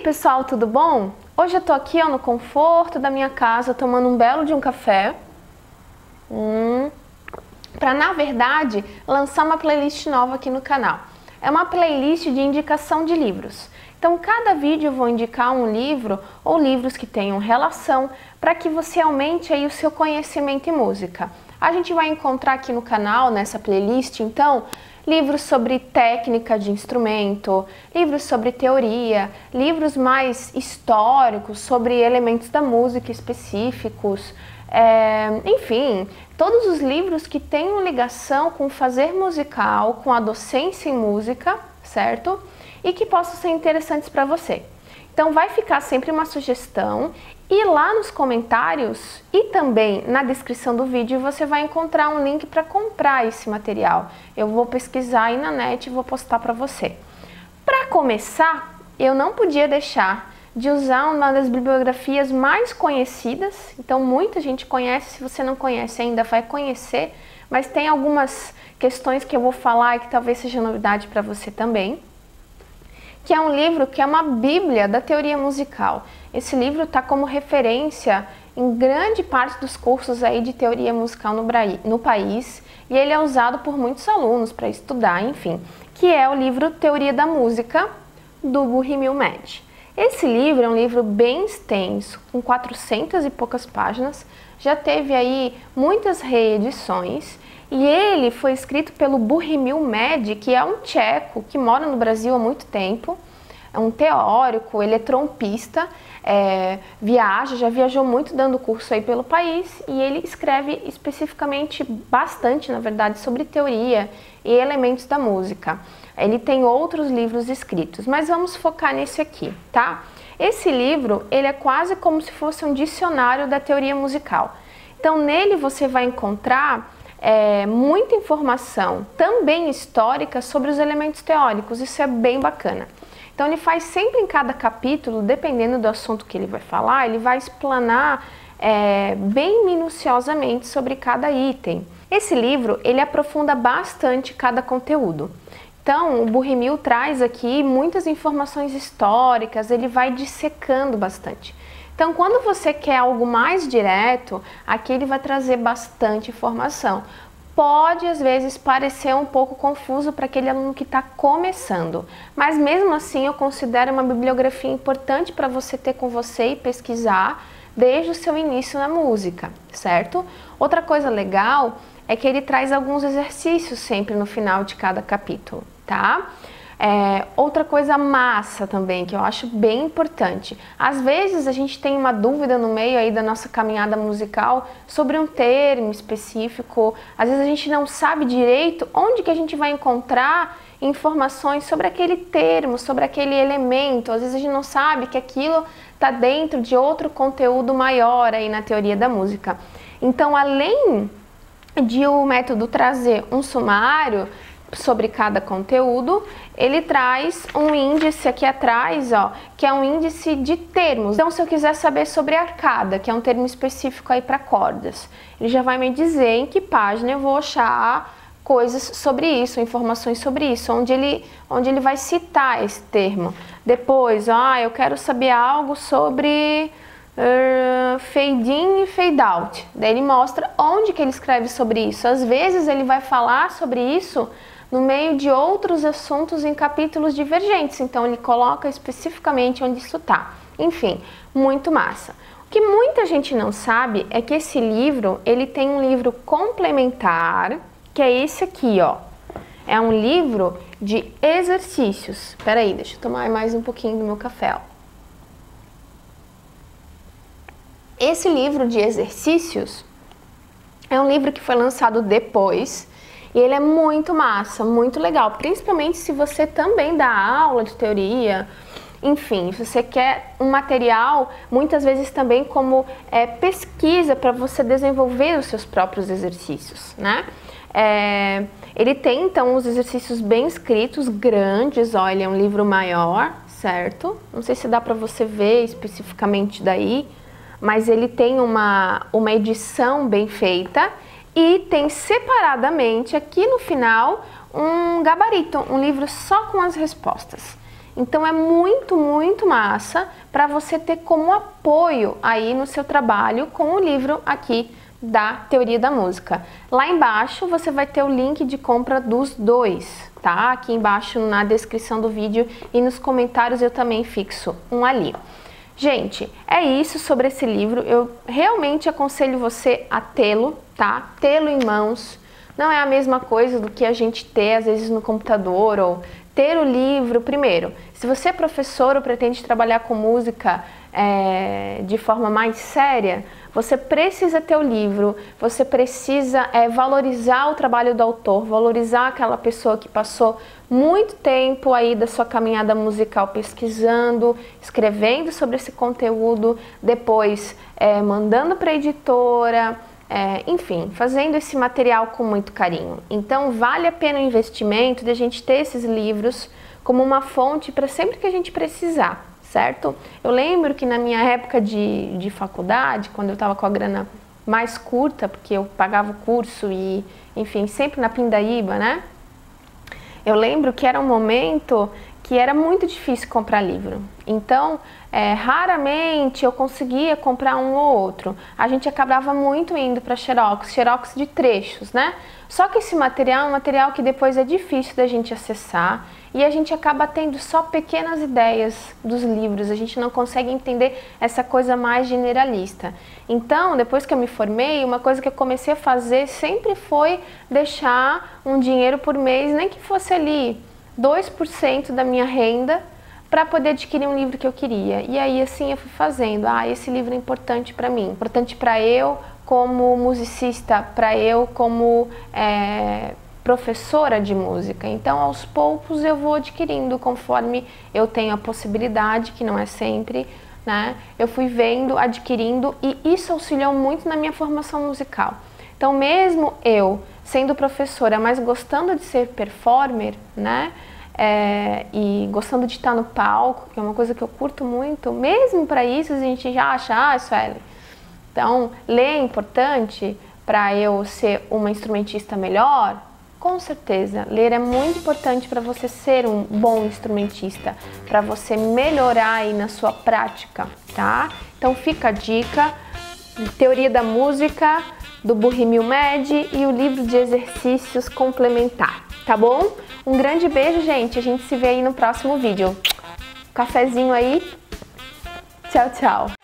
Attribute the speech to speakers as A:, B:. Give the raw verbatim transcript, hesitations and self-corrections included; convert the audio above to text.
A: pessoal, tudo bom? Hoje eu tô aqui ó, no conforto da minha casa, tomando um belo de um café. Hum, para, na verdade, lançar uma playlist nova aqui no canal. É uma playlist de indicação de livros. Então, cada vídeo eu vou indicar um livro ou livros que tenham relação para que você aumente aí o seu conhecimento em música. A gente vai encontrar aqui no canal, nessa playlist, então, livros sobre técnica de instrumento, livros sobre teoria, livros mais históricos sobre elementos da música específicos, é, enfim, todos os livros que tenham ligação com o fazer musical, com a docência em música, certo? E que possam ser interessantes para você. Então vai ficar sempre uma sugestão e lá nos comentários e também na descrição do vídeo você vai encontrar um link para comprar esse material. Eu vou pesquisar aí na net e vou postar para você. Para começar, eu não podia deixar de usar uma das bibliografias mais conhecidas. Então muita gente conhece, se você não conhece ainda vai conhecer, mas tem algumas questões que eu vou falar e que talvez seja novidade para você também. Que é um livro que é uma bíblia da teoria musical. Esse livro está como referência em grande parte dos cursos aí de teoria musical no, no país e ele é usado por muitos alunos para estudar, enfim, que é o livro Teoria da Música, do Bohemio Med. Esse livro é um livro bem extenso, com quatrocentas e poucas páginas, já teve aí muitas reedições. E ele foi escrito pelo Bohemio Med, que é um tcheco que mora no Brasil há muito tempo. É um teórico, ele é trompista, é, viaja, já viajou muito dando curso aí pelo país. E ele escreve especificamente bastante, na verdade, sobre teoria e elementos da música. Ele tem outros livros escritos, mas vamos focar nesse aqui, tá? Esse livro, ele é quase como se fosse um dicionário da teoria musical. Então, nele você vai encontrar É, muita informação, também histórica, sobre os elementos teóricos. Isso é bem bacana. Então ele faz sempre em cada capítulo, dependendo do assunto que ele vai falar, ele vai explanar é, bem minuciosamente sobre cada item. Esse livro, ele aprofunda bastante cada conteúdo. Então o Bohemio traz aqui muitas informações históricas, ele vai dissecando bastante. Então, quando você quer algo mais direto, aqui ele vai trazer bastante informação. Pode, às vezes, parecer um pouco confuso para aquele aluno que está começando, mas mesmo assim eu considero uma bibliografia importante para você ter com você e pesquisar desde o seu início na música, certo? Outra coisa legal é que ele traz alguns exercícios sempre no final de cada capítulo, tá? É, outra coisa massa também, que eu acho bem importante. Às vezes a gente tem uma dúvida no meio aí da nossa caminhada musical sobre um termo específico. Às vezes a gente não sabe direito onde que a gente vai encontrar informações sobre aquele termo, sobre aquele elemento. Às vezes a gente não sabe que aquilo está dentro de outro conteúdo maior aí na teoria da música. Então, além de o método trazer um sumário sobre cada conteúdo, ele traz um índice aqui atrás, ó, que é um índice de termos. Então, se eu quiser saber sobre arcada, que é um termo específico aí para cordas, ele já vai me dizer em que página eu vou achar coisas sobre isso, informações sobre isso, onde ele, onde ele vai citar esse termo. Depois, ah, eu quero saber algo sobre uh, fade in e fade out. Daí ele mostra onde que ele escreve sobre isso. Às vezes ele vai falar sobre isso no meio de outros assuntos em capítulos divergentes, então ele coloca especificamente onde isso está. Enfim, muito massa. O que muita gente não sabe é que esse livro, ele tem um livro complementar, que é esse aqui, ó. É um livro de exercícios. Espera aí, deixa eu tomar mais um pouquinho do meu café, ó. Esse livro de exercícios é um livro que foi lançado depois. E ele é muito massa, muito legal, principalmente se você também dá aula de teoria, enfim, se você quer um material, muitas vezes também como é, pesquisa para você desenvolver os seus próprios exercícios, né? É, ele tem, então, os exercícios bem escritos, grandes, ó, ele é um livro maior, certo? Não sei se dá para você ver especificamente daí, mas ele tem uma, uma edição bem feita. E tem separadamente aqui no final um gabarito, um livro só com as respostas. Então é muito, muito massa para você ter como apoio aí no seu trabalho com o livro aqui da Teoria da Música. Lá embaixo você vai ter o link de compra dos dois, tá? Aqui embaixo na descrição do vídeo e nos comentários eu também fixo um ali. Gente, é isso sobre esse livro. Eu realmente aconselho você a tê-lo, tá? Tê-lo em mãos. Não é a mesma coisa do que a gente ter às vezes no computador ou ter o livro. Primeiro, se você é professor ou pretende trabalhar com música é, de forma mais séria, você precisa ter o livro, você precisa é, valorizar o trabalho do autor, valorizar aquela pessoa que passou muito tempo aí da sua caminhada musical pesquisando, escrevendo sobre esse conteúdo, depois é, mandando para a editora, é, enfim, fazendo esse material com muito carinho. Então vale a pena o investimento de a gente ter esses livros como uma fonte para sempre que a gente precisar. Certo? Eu lembro que na minha época de, de faculdade, quando eu estava com a grana mais curta, porque eu pagava o curso e, enfim, sempre na pindaíba, né? Eu lembro que era um momento que era muito difícil comprar livro. Então, é, raramente eu conseguia comprar um ou outro. A gente acabava muito indo para xerox, xerox de trechos, né? Só que esse material é um material que depois é difícil da gente acessar e a gente acaba tendo só pequenas ideias dos livros, a gente não consegue entender essa coisa mais generalista. Então, depois que eu me formei, uma coisa que eu comecei a fazer sempre foi deixar um dinheiro por mês, nem que fosse ali dois por cento da minha renda, para poder adquirir um livro que eu queria. E aí assim eu fui fazendo, ah, esse livro é importante para mim, importante para eu como musicista, para eu como é, professora de música. Então aos poucos eu vou adquirindo conforme eu tenho a possibilidade, que não é sempre, né? Eu fui vendo, adquirindo e isso auxiliou muito na minha formação musical. Então mesmo eu sendo professora, mas gostando de ser performer, né? É, e gostando de estar no palco, que é uma coisa que eu curto muito, mesmo para isso a gente já acha, ah, Sueli, então ler é importante para eu ser uma instrumentista melhor? Com certeza, ler é muito importante para você ser um bom instrumentista, para você melhorar aí na sua prática, tá? Então fica a dica, Teoria da Música, do Bohemian Med e o livro de exercícios complementar, tá bom? Um grande beijo, gente. A gente se vê aí no próximo vídeo. Cafezinho aí. Tchau, tchau.